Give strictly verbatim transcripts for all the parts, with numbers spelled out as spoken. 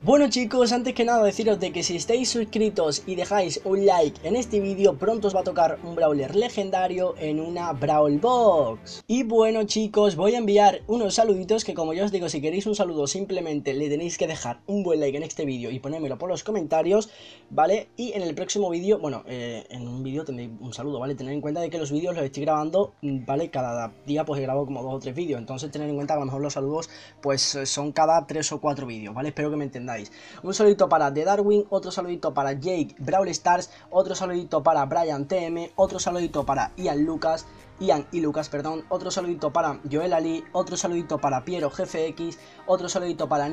Bueno chicos, antes que nada deciros de que si estáis suscritos y dejáis un like en este vídeo, pronto os va a tocar un brawler legendario en una Brawl Box. Y bueno chicos, voy a enviar unos saluditos que, como ya os digo, si queréis un saludo simplemente le tenéis que dejar un buen like en este vídeo y ponérmelo por los comentarios, ¿vale? Y en el próximo vídeo, bueno, eh, en un vídeo tendréis un saludo, ¿vale? Tened en cuenta de que los vídeos los estoy grabando, ¿vale? Cada día pues grabo como dos o tres vídeos, entonces tened en cuenta que a lo mejor los saludos pues son cada tres o cuatro vídeos, ¿vale? Espero que me entendáis. Un saludito para The Darwin, otro saludito para Jake Brawl Stars, otro saludito para Brian T M, otro saludito para Ian Lucas, Ian y Lucas, perdón, otro saludito para Joel Ali, otro saludito para Piero G F X, otro saludito para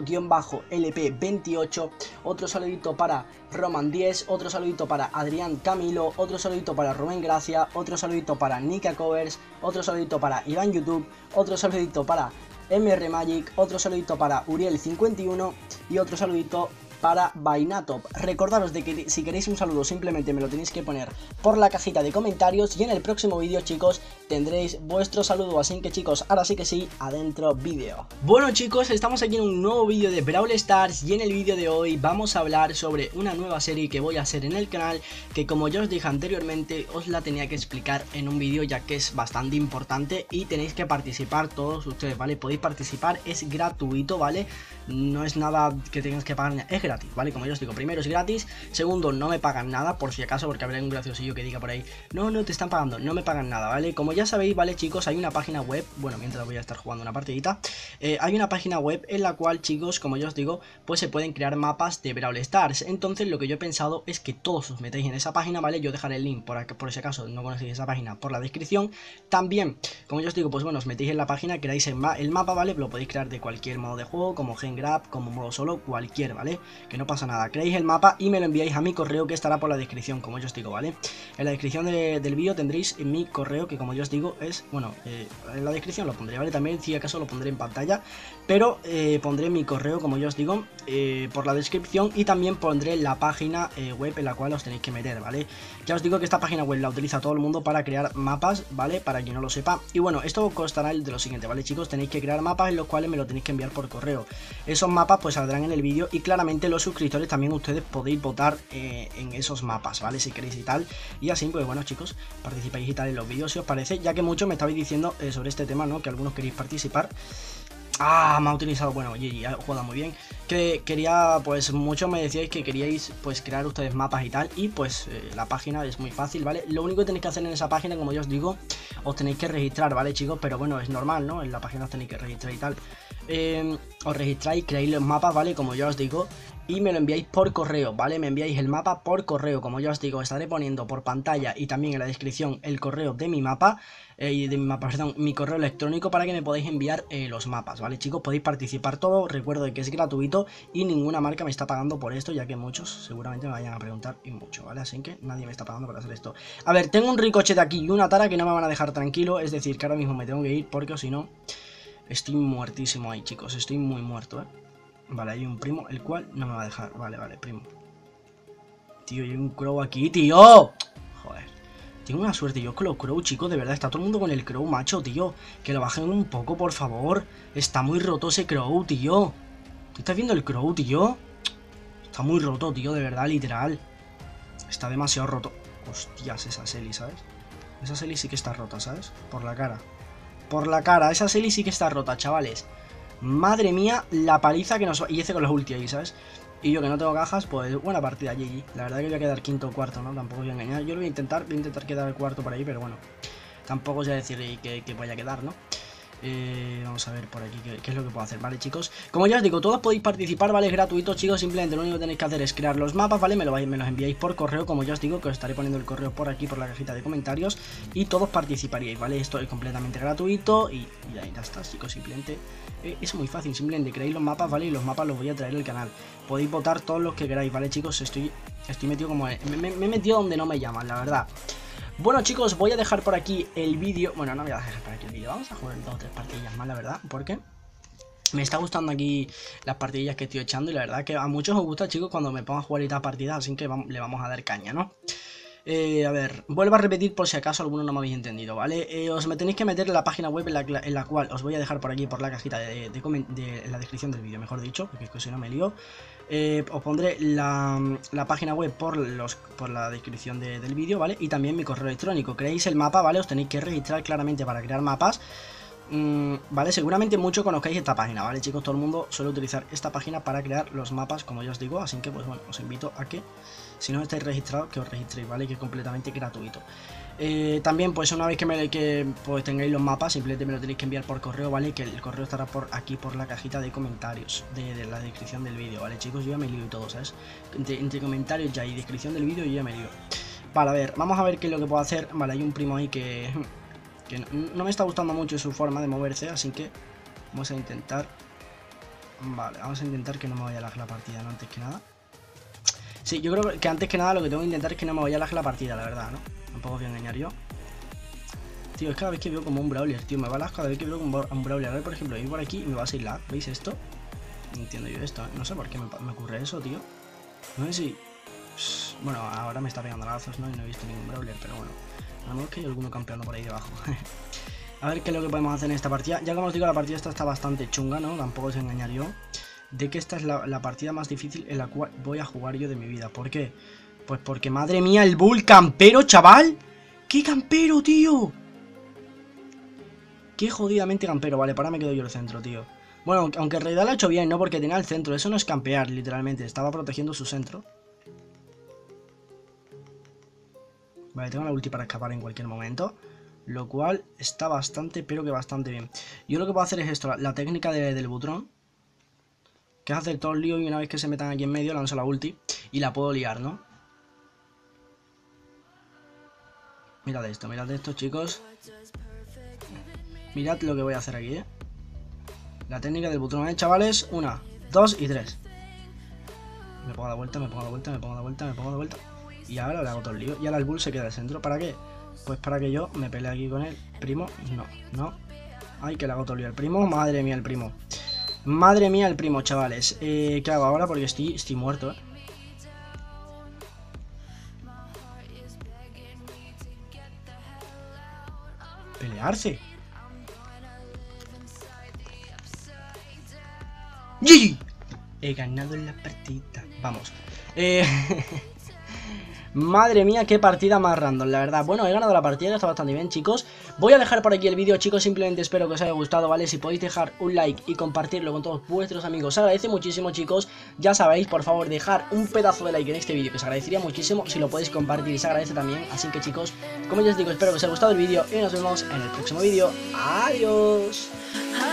Nico-L P veintiocho, otro saludito para Roman diez, otro saludito para Adrián Camilo, otro saludito para Rubén Gracia, otro saludito para Nika Covers, otro saludito para Iván YouTube, otro saludito para M R Magic, otro saludito para Uriel cincuenta y uno y otro saludito para Vainatop. Recordaros de que si queréis un saludo simplemente me lo tenéis que poner por la cajita de comentarios y en el próximo vídeo, chicos, tendréis vuestro saludo. Así que chicos, ahora sí que sí, adentro vídeo. Bueno chicos, estamos aquí en un nuevo vídeo de Brawl Stars y en el vídeo de hoy vamos a hablar sobre una nueva serie que voy a hacer en el canal, que como ya os dije anteriormente os la tenía que explicar en un vídeo, ya que es bastante importante y tenéis que participar todos ustedes, ¿vale? Podéis participar, es gratuito, ¿vale? No es nada que tengáis que pagar, es gratis, ¿vale? Como yo os digo, primero es gratis, segundo no me pagan nada, por si acaso, porque habrá un graciosillo que diga por ahí, no, no te están pagando, no me pagan nada, ¿vale? Como ya sabéis, ¿vale, chicos? Hay una página web, bueno, mientras voy a estar jugando una partidita, eh, hay una página web en la cual, chicos, como yo os digo, pues se pueden crear mapas de Brawl Stars. Entonces lo que yo he pensado es que todos os metéis en esa página, ¿vale? Yo dejaré el link, por, aquí, por si acaso no conocéis esa página, por la descripción. También, como yo os digo, pues bueno, os metéis en la página, creáis el, ma el mapa, ¿vale? Lo podéis crear de cualquier modo de juego, como Gen Grab, como modo solo, cualquier, ¿vale? Que no pasa nada, creáis el mapa y me lo enviáis a mi correo, que estará por la descripción, como yo os digo, ¿vale? En la descripción de, del vídeo tendréis mi correo, que como yo os digo es, bueno, eh, en la descripción lo pondré, ¿vale? También si acaso lo pondré en pantalla, pero eh, pondré mi correo, como yo os digo, eh, por la descripción, y también pondré la página eh, web en la cual os tenéis que meter, ¿vale? Ya os digo que esta página web la utiliza todo el mundo para crear mapas, ¿vale? Para quien no lo sepa. Y bueno, esto constará de lo siguiente, ¿vale, chicos? Tenéis que crear mapas en los cuales me lo tenéis que enviar por correo. Esos mapas pues saldrán en el vídeo y claramente los suscriptores también ustedes podéis votar eh, en esos mapas, ¿vale? Si queréis y tal. Y así, pues bueno, chicos, participáis y tal en los vídeos si os parece, ya que muchos me estabais diciendo eh, sobre este tema, ¿no? Que algunos queréis participar. Ah, me ha utilizado, bueno, G G, ha jugado muy bien. Que quería, pues muchos me decíais que queríais pues crear ustedes mapas y tal. Y pues eh, la página es muy fácil, ¿vale? Lo único que tenéis que hacer en esa página, como yo os digo, os tenéis que registrar, ¿vale, chicos? Pero bueno, es normal, ¿no? En la página os tenéis que registrar y tal. eh, Os registráis, creáis los mapas, ¿vale? Como yo os digo, y me lo enviáis por correo, ¿vale? Me enviáis el mapa por correo, como ya os digo, estaré poniendo por pantalla y también en la descripción el correo de mi mapa, eh, de mi mapa, perdón, mi correo electrónico, para que me podáis enviar eh, los mapas, ¿vale, chicos? Podéis participar todo, recuerdo de que es gratuito y ninguna marca me está pagando por esto, ya que muchos seguramente me vayan a preguntar y mucho, ¿vale? Así que nadie me está pagando por hacer esto. A ver, tengo un ricochet aquí y una tara que no me van a dejar tranquilo, es decir, que ahora mismo me tengo que ir porque o si no, estoy muertísimo ahí, chicos, estoy muy muerto, ¿eh? Vale, hay un primo, el cual no me va a dejar. Vale, vale, primo. Tío, hay un crow aquí, tío. Joder. Tengo una suerte yo con los crow, chicos. De verdad, está todo el mundo con el crow, macho, tío. Que lo bajen un poco, por favor. Está muy roto ese crow, tío. ¿Tú estás viendo el crow, tío? Está muy roto, tío, de verdad, literal. Está demasiado roto. Hostias, esa Selly, ¿sabes? Esa Selly sí que está rota, ¿sabes? Por la cara. Por la cara, esa Selly sí que está rota, chavales. Madre mía, la paliza que nos va... Y ese con los ulti ahí, ¿sabes? Y yo que no tengo cajas, pues buena partida, G G. La verdad que voy a quedar quinto o cuarto, ¿no? Tampoco voy a engañar. Yo lo voy a intentar, voy a intentar quedar el cuarto por ahí, pero bueno. Tampoco os voy a decir que, que vaya a quedar, ¿no? Eh, vamos a ver por aquí qué, qué es lo que puedo hacer, ¿vale, chicos? Como ya os digo, todos podéis participar, ¿vale? Es gratuito, chicos, simplemente lo único que tenéis que hacer es crear los mapas, ¿vale? Me, lo vais, me los enviáis por correo, como ya os digo, que os estaré poniendo el correo por aquí, por la cajita de comentarios, y todos participaríais, ¿vale? Esto es completamente gratuito y, y ahí ya está, chicos, simplemente eh, es muy fácil, simplemente creáis los mapas, ¿vale? Y los mapas los voy a traer al canal. Podéis votar todos los que queráis, ¿vale, chicos? Estoy, estoy metido como... Me, me, me he metido donde no me llaman, la verdad. Bueno, chicos, voy a dejar por aquí el vídeo. Bueno, no voy a dejar por aquí el vídeo. Vamos a jugar dos o tres partidillas más, la verdad. Porque me está gustando aquí las partidillas que estoy echando. Y la verdad que a muchos os gusta, chicos, cuando me pongo a jugar estas partidas. Así que vamos, le vamos a dar caña, ¿no? Eh, a ver, vuelvo a repetir por si acaso alguno no me habéis entendido, ¿vale? Eh, os me tenéis que meter en la página web en la, en la cual os voy a dejar por aquí, por la cajita de, de, de, de en la descripción del vídeo, mejor dicho, porque es que si no me lío. Eh, os pondré la, la página web por, los, por la descripción de, del vídeo, ¿vale? Y también mi correo electrónico. Creéis el mapa, ¿vale? Os tenéis que registrar claramente para crear mapas. Mm, vale, seguramente mucho conozcáis esta página, ¿vale, chicos? Todo el mundo suele utilizar esta página para crear los mapas, como ya os digo. Así que, pues bueno, os invito a que, si no estáis registrados, que os registréis, ¿vale? Que es completamente gratuito. Eh, también, pues una vez que, me, que pues, tengáis los mapas, simplemente me lo tenéis que enviar por correo, ¿vale? Que el correo estará por aquí, por la cajita de comentarios de, de la descripción del vídeo, ¿vale, chicos? Yo ya me lío y todo, ¿sabes? Entre, entre comentarios ya y descripción del vídeo yo ya me lío. Vale, a ver, vamos a ver qué es lo que puedo hacer. Vale, hay un primo ahí que... que no, no me está gustando mucho su forma de moverse, así que vamos a intentar... Vale, vamos a intentar que no me vaya a lag la partida, ¿no? Antes que nada. Sí, yo creo que antes que nada lo que tengo que intentar es que no me vaya a lag la partida, la verdad, ¿no? Tampoco os voy a engañar yo. Tío, es cada vez que veo como un brawler, tío, me va lag cada vez que veo como un brawler. A ver, por ejemplo, ir por aquí y me va a salir lag, ¿veis esto? No entiendo yo esto, ¿eh? No sé por qué me, me ocurre eso, tío. No sé si... Bueno, ahora me está pegando lazos, ¿no? Y no he visto ningún brawler, pero bueno. A lo mejor que hay alguno campeando por ahí debajo. A ver qué es lo que podemos hacer en esta partida. Ya como os digo, la partida esta está bastante chunga, ¿no? Tampoco os engañar yo. De que esta es la, la partida más difícil en la cual voy a jugar yo de mi vida. ¿Por qué? Pues porque, madre mía, el bull campero, chaval. ¡Qué campero, tío! Qué jodidamente campero. Vale, para me quedo yo el centro, tío. Bueno, aunque en realidad lo ha hecho bien, ¿no? Porque tenía el centro. Eso no es campear, literalmente. Estaba protegiendo su centro. Vale, tengo la ulti para escapar en cualquier momento. Lo cual está bastante, pero que bastante bien. Yo lo que puedo hacer es esto, la, la técnica de, del butrón. Que es hacer todo el lío y una vez que se metan aquí en medio lanzo la ulti. Y la puedo liar, ¿no? Mirad esto, mirad esto, chicos. Mirad lo que voy a hacer aquí, ¿eh? La técnica del butrón, ¿eh, chavales? Una, dos y tres. Me pongo a la vuelta, me pongo a la vuelta, me pongo a la vuelta, me pongo a la vuelta. Y ahora le hago todo el lío. Y ahora el bull se queda en el centro. ¿Para qué? Pues para que yo me pelee aquí con el primo. No, no. Ay, que le hago todo el lío al primo. Madre mía, el primo. Madre mía, el primo, chavales. Eh, ¿Qué hago ahora? Porque estoy, estoy muerto, ¿eh? Pelearse. G G. He ganado en la partida. Vamos. Eh... Madre mía, qué partida más random, la verdad. Bueno, he ganado la partida, está bastante bien, chicos. Voy a dejar por aquí el vídeo, chicos. Simplemente espero que os haya gustado, ¿vale? Si podéis dejar un like y compartirlo con todos vuestros amigos, se agradece muchísimo, chicos. Ya sabéis, por favor, dejar un pedazo de like en este vídeo, que se agradecería muchísimo. Si lo podéis compartir, se agradece también. Así que, chicos, como ya os digo, espero que os haya gustado el vídeo y nos vemos en el próximo vídeo. Adiós.